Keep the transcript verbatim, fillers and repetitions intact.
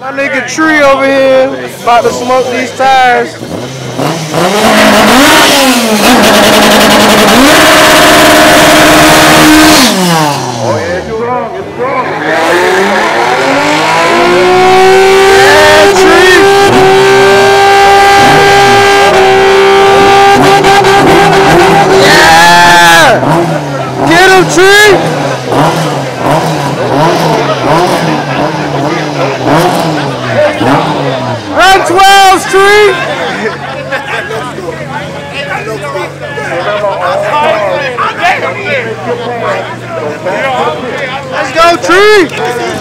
My nigga Tree over here about to smoke these tires. Oh yeah, it's strong, it's strong. Yeah, Tree! Yeah! Get him, Tree! Run twelves, Tree! Let's go, Tree!